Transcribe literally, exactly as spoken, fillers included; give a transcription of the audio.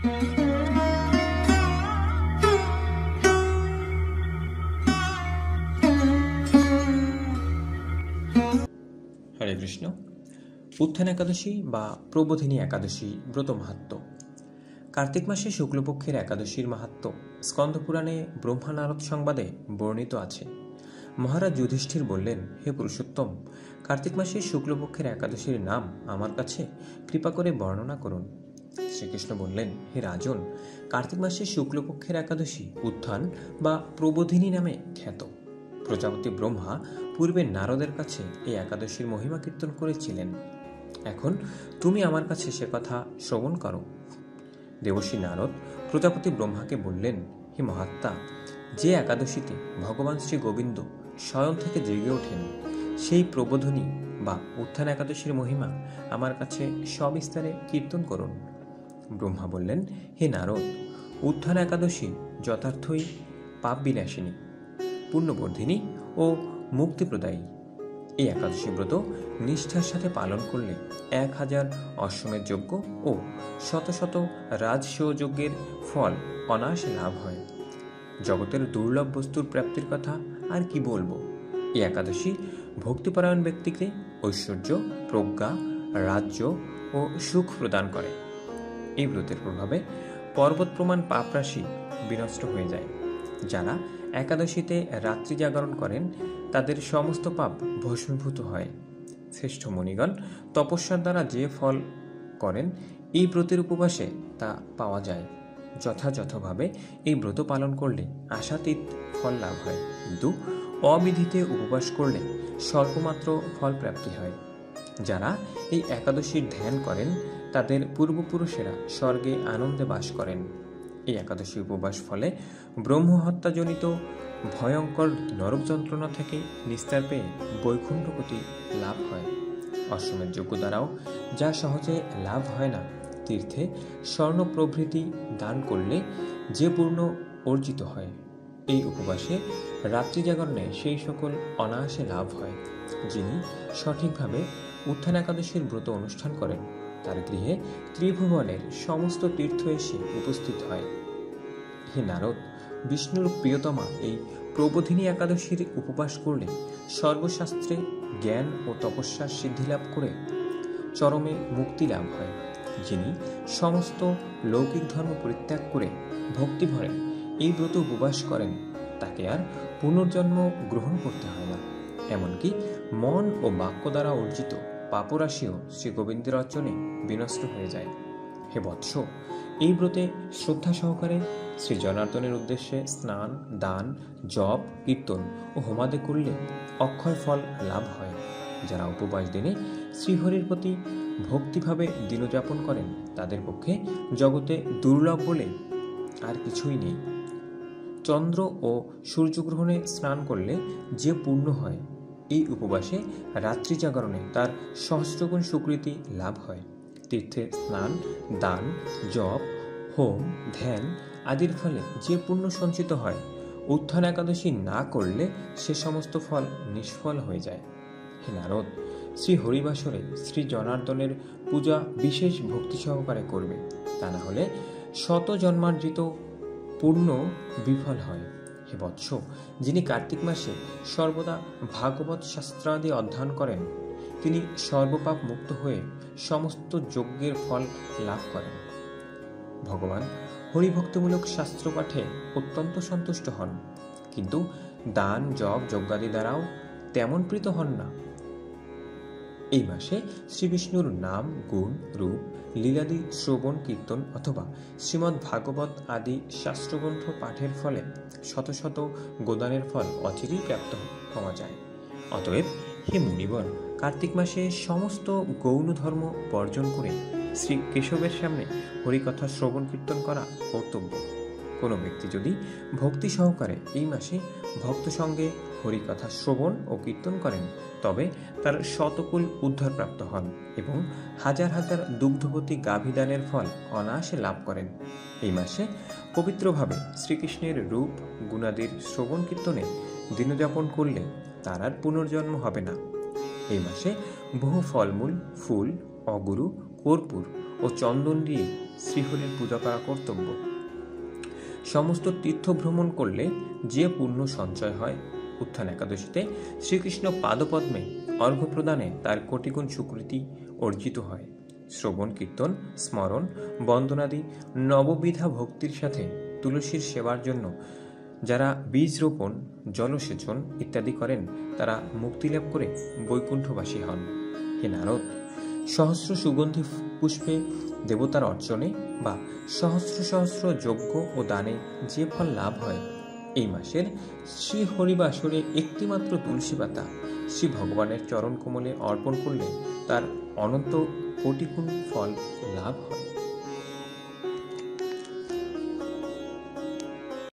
হরে কৃষ্ণ। উত্থান একাদশী বা প্রবোধিনী একাদশী ব্রত মাহাত্ম্য। কার্তিক মাসে শুক্লপক্ষের একাদশীর মাহাত্ম্য স্কন্দপুরাণে ব্রহ্মা নারদ সংবাদে বর্ণিত আছে। মহারাজ যুধিষ্ঠির বললেন, হে পুরুষোত্তম, কার্তিক মাসে শুক্লপক্ষের একাদশীর নাম আমার কাছে কৃপা করে বর্ণনা করুন। শ্রীকৃষ্ণ বললেন, হে রাজন, কার্তিক মাসে শুক্লপক্ষের একাদশী উত্থান বা প্রবোধিনী নামে খ্যাত। প্রজাপতি ব্রহ্মা পূর্বে নারদের কাছে এই একাদশীর মহিমা কীর্তন করেছিলেন। এখন তুমি আমার কাছে সে কথা শ্রবণ করো। দেবর্ষি নারদ প্রজাপতি ব্রহ্মাকে বললেন, হে মহাত্মা, যে একাদশীতে ভগবান শ্রী গোবিন্দ স্বয়ং থেকে জেগে ওঠেন, সেই প্রবোধিনী বা উত্থান একাদশীর মহিমা আমার কাছে সবিস্তারে কীর্তন করুন। ব্রহ্মা বললেন, হে নারদ, উত্থান একাদশী যথার্থই পাপ বিনাশিনী, পুণ্যবর্ধিনী ও মুক্তিপ্রদায়ী। এই একাদশী ব্রত নিষ্ঠার সাথে পালন করলে এক হাজার অশ্বমেধ যজ্ঞ ও শত শত রাজস্ব যজ্ঞের ফল অনায়াসে লাভ হয়। জগতের দুর্লভ বস্তুর প্রাপ্তির কথা আর কি বলবো। এই একাদশী ভক্তিপরায়ণ ব্যক্তিকে ঐশ্বর্য, প্রজ্ঞা, রাজ্য ও সুখ প্রদান করে। এই ব্রতের প্রভাবে পর্বত প্রমাণ পাপরাশি বিনষ্ট হয়ে যায়। যারা একাদশীতে রাত্রি জাগরণ করেন তাদের সমস্ত পাপ ভস্মীভূত হয়। শ্রেষ্ঠ মুনিগণ তপস্যার দ্বারা যে ফল করেন এই ব্রতের উপবাসে তা পাওয়া যায়। যথাযথভাবে এই ব্রত পালন করলে আশাতীত ফল লাভ হয়, কিন্তু অবিধিতে উপবাস করলে স্বল্পমাত্র ফল প্রাপ্তি হয়। যারা এই একাদশীর ধ্যান করেন তাদের পূর্বপুরুষেরা স্বর্গে আনন্দে বাস করেন। এই একাদশী উপবাস ফলে ব্রহ্মহত্যাজনিত ভয়ঙ্কর নরক যন্ত্রণা থেকে নিস্তার পেয়ে বৈকুণ্ঠপতি লাভ হয়। অশ্বমেধ যজ্ঞ দ্বারাও যা সহজে লাভ হয় না, তীর্থে স্বর্ণ প্রভৃতি দান করলে যে পূর্ণ অর্জিত হয়। এই উপবাসে রাত্রি জাগরণে সেই সকল অনায়াসে লাভ হয়। যিনি সঠিকভাবে উত্থান একাদশীর ব্রত অনুষ্ঠান করেন তার গৃহে ত্রিভুবনের সমস্ত তীর্থ এসে উপস্থিত হয়। হে নারদ, বিষ্ণুর প্রিয়তমা এই প্রবোধিনী একাদশীর উপবাস করলে সর্বশাস্ত্রে জ্ঞান ও তপস্যার সিদ্ধিলাভ করে চরমে মুক্তি লাভ হয়। যিনি সমস্ত লৌকিক ধর্ম পরিত্যাগ করে ভক্তিভরে এই ব্রত উপবাস করেন তাকে আর পুনর্জন্ম গ্রহণ করতে হয় না। এমনকি মন ও বাক্য দ্বারা অর্জিত পাপরাশিও শ্রী গোবিন্দের অর্চনে বিনষ্ট হয়ে যায়। হে বৎস, এই ব্রতে শ্রদ্ধা সহকারে শ্রী জনার্দনের উদ্দেশ্যে স্নান, দান, জপ, কীর্তন ও হোমাদি করলে অক্ষয় ফল লাভ হয়। যারা উপবাস দিনে শ্রীহরির প্রতি ভক্তিভাবে দিনযাপন করেন তাদের পক্ষে জগতে দুর্লভ বলে আর কিছুই নেই। চন্দ্র ও সূর্যগ্রহণে স্নান করলে যে পূর্ণ হয়, এই উপবাসে রাত্রি জাগরণে তার সহস্রগুণ সুকৃতি লাভ হয়। তীর্থে স্নান, দান, জপ, হোম, ধ্যান আদির ফলে যে পুণ্য সঞ্চিত হয়, উত্থান একাদশী না করলে সে সমস্ত ফল নিষ্ফল হয়ে যায়। হে নারদ, শ্রী হরিবাসরে শ্রী জনার্দনের পূজা বিশেষ ভক্তি সহকারে করবে, তা না হলে শত জন্মার্জিত পুণ্য বিফল হয়। হে বৎস, যিনি কার্তিক মাসে সর্বদা ভাগবত শাস্ত্রাদি অধ্যয়ন করেন তিনি সর্বপাপ মুক্ত হয়ে সমস্ত যজ্ঞের ফল লাভ করেন। ভগবান হরিভক্তিমূলক শাস্ত্র পাঠে অত্যন্ত সন্তুষ্ট হন, কিন্তু দান, জপ, যজ্ঞাদি দ্বারাও তেমন প্রীত হন না। এই মাসে শ্রী বিষ্ণুর নাম, গুণ, রূপ, লীলাদি শ্রবণ, কীর্তন অথবা শ্রীমদ্ ভাগবত আদি শাস্ত্রগ্রন্থ পাঠের ফলে শত শত গোদানের ফল অচিরেই প্রাপ্ত হওয়া যায়। অতএব হে মুনিগণ, কার্তিক মাসে সমস্ত গৌণ ধর্ম বর্জন করে শ্রী কেশবের সামনে হরিকথা শ্রবণ কীর্তন করা কর্তব্য। কোনো ব্যক্তি যদি ভক্তি সহকারে এই মাসে ভক্ত সঙ্গে হরিকথা শ্রবণ ও কীর্তন করেন তবে তার শতকুল উদ্ধার প্রাপ্ত হন এবং হাজার হাজার দুগ্ধবতী গাভীদানের ফল অনায়াসে লাভ করেন। এই মাসে পবিত্রভাবে শ্রীকৃষ্ণের রূপ গুণাদির শ্রবণ কীর্তনে দিনযাপন করলে তার আর পুনর্জন্ম হবে না। এই মাসে বহু ফলমূল, ফুল, অগুরু, কর্পূর ও চন্দন দিয়ে শ্রীহরির পূজা করা কর্তব্য। সমস্ত তীর্থ ভ্রমণ করলে যে পুণ্য সঞ্চয় হয়, উত্থান একাদশীতে শ্রীকৃষ্ণ পাদপদ্মে অর্ঘ্য প্রদানে তার কোটিগুণ সুকৃতি অর্জিত হয়। শ্রবণ, কীর্তন, স্মরণ, বন্দনাদি নববিধা ভক্তির সাথে তুলসীর সেবার জন্য যারা বীজ রোপণ, জলসেচন ইত্যাদি করেন, তারা মুক্তিলাভ করে বৈকুণ্ঠবাসী হন। হে নারদ, সহস্র সুগন্ধি পুষ্পে দেবতার অর্চনে বা সহস্র সহস্র যজ্ঞ ও দানে যে ফল লাভ হয়, এই মাসের শ্রী হরিবাসরে একটিমাত্র তুলসী পাতা শ্রী ভগবানের চরণ কোমলে অর্পণ করলে তার অনন্ত কোটিগুণ ফল লাভ হয়।